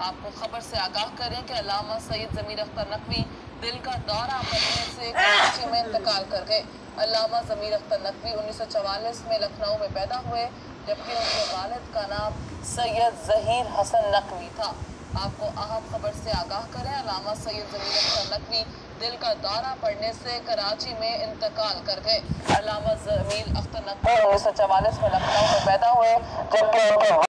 आपको खबर से आगाह करें कि अल्लामा सैयद ज़मीर अख्तर नकवी दिल का दौरा पड़ने से कराची में इंतकाल कर गए। अल्लामा ज़मीर अख्तर नकवी 1944 में लखनऊ में पैदा हुए, जबकि उनके वालिद का नाम सैयद ज़हीर हसन नकवी था। आपको अहम खबर से आगाह करें, अल्लामा सैयद ज़मीर अख्तर नकवी दिल का दौरा पड़ने से कराची में इंतकाल कर गए। अल्लामा ज़मीर अख्तर नकवी 1944 में लखनऊ में पैदा हुए, जबकि उनके